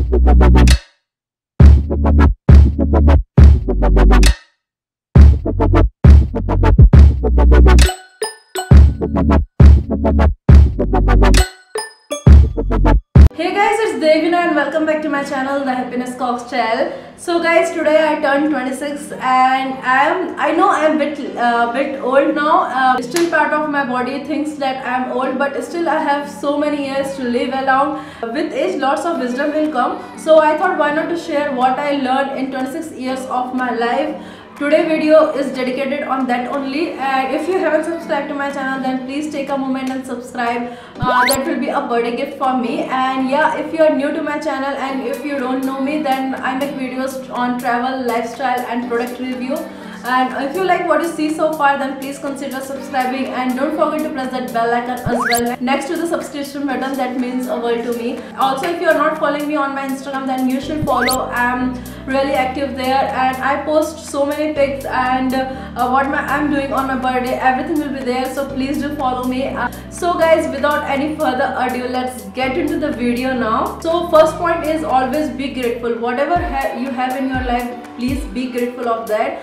Hey guys, it's Devina and welcome back to my channel, The Happiness Cocktail. So guys, today I turned 26 and I know I'm bit old now. Still part of my body thinks that I'm old, but still I have so many years to live along. With age, lots of wisdom will come. So I thought why not to share what I learned in 26 years of my life. Today video is dedicated on that only, and if you haven't subscribed to my channel then please take a moment and subscribe. That will be a birthday gift for me. And yeah, if you are new to my channel and if you don't know me, then I make videos on travel, lifestyle and product review. And if you like what you see so far, then please consider subscribing and don't forget to press that bell icon as well next to the subscription button. That means a world to me. Also, if you are not following me on my Instagram, then you should follow. I'm really active there and I post so many pics and what I'm doing on my birthday, everything will be there, so please do follow me. So guys, without any further ado, let's get into the video now. So first point is always be grateful. Whatever you have in your life, please be grateful of that.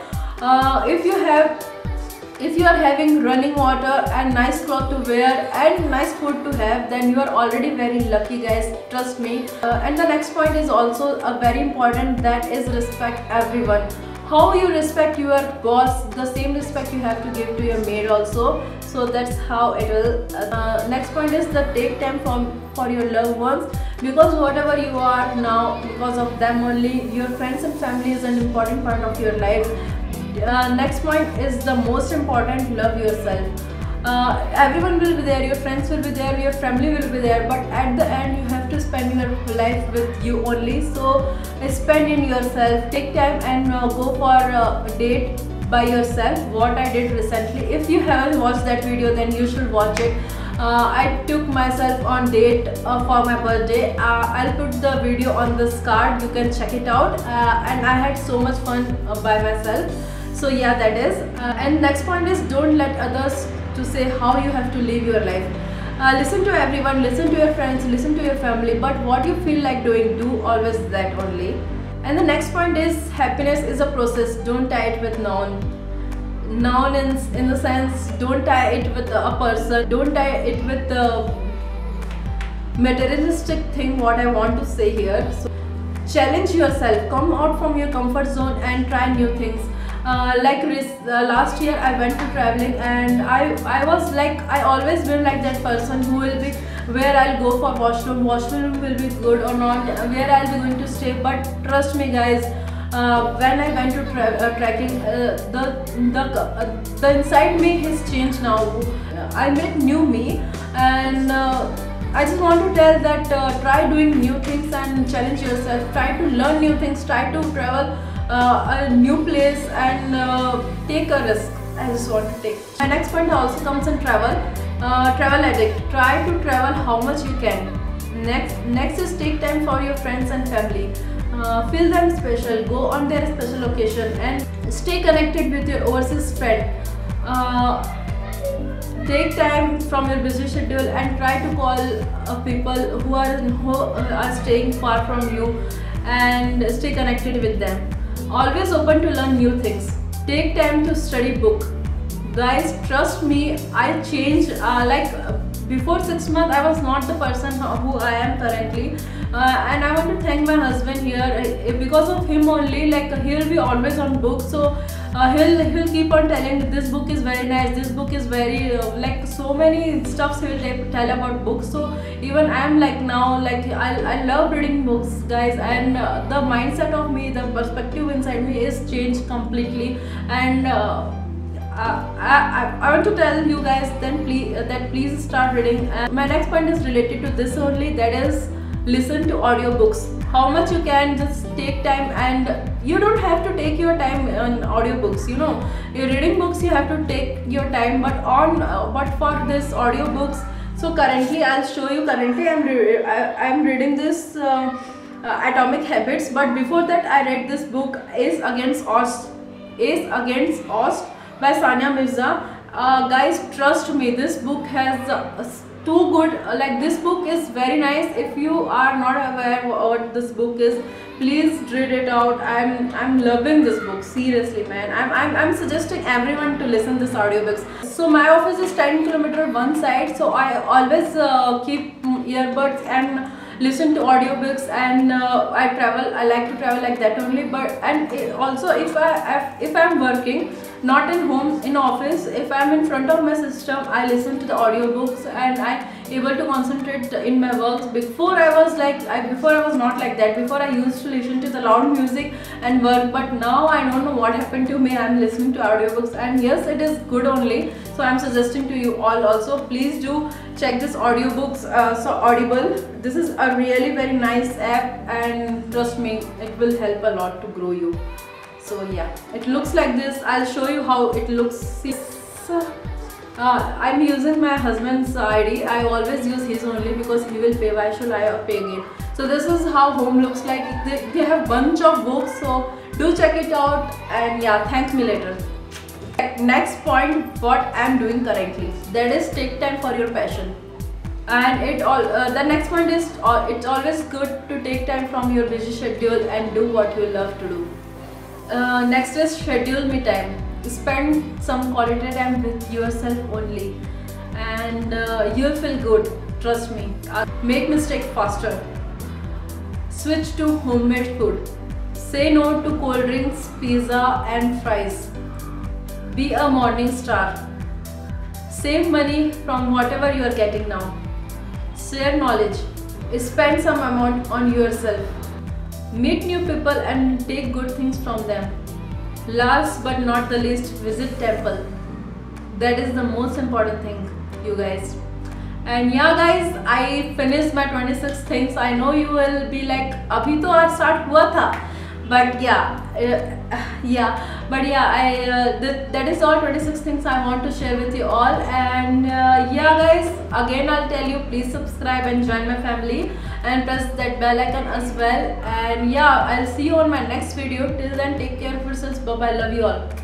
If you are having running water and nice clothes to wear and nice food to have, then you are already very lucky, guys, trust me. And the next point is also a very important, that is respect everyone. How you respect your boss, the same respect you have to give to your maid also. So that's how it will. Next point is that take time for your loved ones, because whatever you are now, because of them only. Your friends and family is an important part of your life. Next point is the most important, love yourself. Everyone will be there, your friends will be there, your family will be there, but at the end you have to spend your life with you only. So spend in yourself, take time and go for a date by yourself, what I did recently. If you haven't watched that video, then you should watch it. I took myself on date for my birthday. I'll put the video on this card, you can check it out. And I had so much fun by myself. So yeah, that is. And next point is don't let others to say how you have to live your life. Listen to everyone, listen to your friends, listen to your family, but what you feel like doing, do always that only. And the next point is happiness is a process, don't tie it with noun in the sense, don't tie it with a person, don't tie it with the materialistic thing, what I want to say here. So challenge yourself, come out from your comfort zone and try new things. Last year I went to traveling and I was like, I always been like that person who will be where I'll go for washroom will be good or not, where I'll be going to stay. But trust me guys, when I went to trekking, the inside me has changed now. I met new me, and I just want to tell that try doing new things and challenge yourself, try to learn new things, try to travel a new place and take a risk. I just want to take. My next point also comes in travel. Travel addict, try to travel how much you can. Next is take time for your friends and family. Feel them special, go on their special occasion and stay connected with your overseas friend. Take time from your busy schedule and try to call people who are staying far from you and stay connected with them. Always open to learn new things. Take time to study book. Guys, trust me, I changed. Before 6 months I was not the person who I am currently, and I want to thank my husband here. Because of him only, like he'll be always on books, so he'll keep on telling this book is very nice, this book is very like so many stuffs he'll tell about books. So even I am like now, like I love reading books, guys, and the mindset of me, the perspective inside me is changed completely. And I want to tell you guys then please start reading. My next point is related to this only, that is listen to audiobooks. How much you can, just take time, and you don't have to take your time on audiobooks. You know, you're reading books, you have to take your time, but for this audiobooks. So currently I'll show you. Currently I'm reading this Atomic Habits, but before that I read this book Ace Against Odds by Sania Mirza. Guys, trust me, this book has too good. Like this book is very nice. If you are not aware what this book is, please read it out. I'm loving this book, seriously man. I'm suggesting everyone to listen this audiobooks. So my office is 10 kilometer one side, so I always keep earbuds and listen to audiobooks, and I like to travel like that only. But and also if I'm working, not in home, in office, if I'm in front of my system, I listen to the audiobooks and I able to concentrate in my works. Before I was not like that. Before I used to listen to the loud music and work, but now I don't know what happened to me. I'm listening to audiobooks, and yes, it is good only. So I'm suggesting to you all also, please do check this audiobooks. So Audible, this is a really very nice app, and trust me, it will help a lot to grow you. So yeah, it looks like this. I'll show you how it looks. I'm using my husband's ID. I always use his only because he will pay. Why should I pay again? So this is how home looks like. They have bunch of books, so do check it out. And yeah, thank me later. Next point, what I'm doing currently, that is take time for your passion. And the next point is it's always good to take time from your busy schedule and do what you love to do. Next is schedule me time. Spend some quality time with yourself only, and you'll feel good, trust me. Make mistake faster. Switch to homemade food. Say no to cold drinks, pizza and fries. Be a morning star. Save money from whatever you are getting now. Share knowledge. Spend some amount on yourself. Meet new people and take good things from them. Last but not the least, visit temple. That is the most important thing, you guys. And yeah guys, I finished my 26 things. I know you will be like, abhi to aaj start hua tha. But that is all 26 things I want to share with you all. And yeah guys, again I'll tell you, please subscribe and join my family and press that bell icon as well. And yeah, I'll see you on my next video. Till then, take care of yourselves. Bye bye. Love you all.